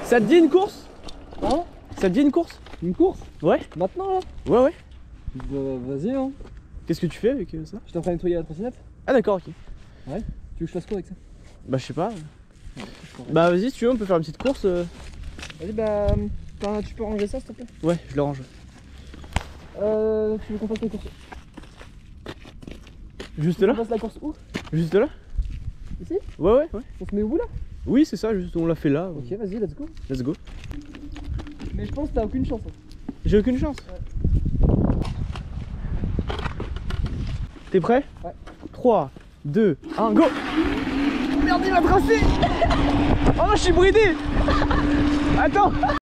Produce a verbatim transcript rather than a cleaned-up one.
Ça te dit une course? Hein? Ça te dit une course? Une course? Ouais. Maintenant là? Ouais ouais. Bah, vas-y hein. Qu'est-ce que tu fais avec euh, ça? Je suis en train de nettoyer la trottinette. Ah d'accord, ok. Ouais. Tu veux que je fasse quoi avec ça? Bah je sais pas. Ouais, Bah vas-y, si tu veux, on peut faire une petite course. euh. Vas-y bah, t'as- tu peux ranger ça s'il te plaît? Ouais, je le range. Euh, tu veux qu'on fasse la course? Juste Tu veux là? qu'on fasse la course où? Juste là? Ici? Ouais ouais ouais. On se met où là? Oui c'est ça, juste on l'a fait là. Ok vas-y let's go. Let's go. Mais je pense que t'as aucune chance. Hein. J'ai aucune chance. Ouais. T'es prêt? Ouais. trois, deux, un, go! Merde, il m'a tracé! Oh, je suis bridé! Attends!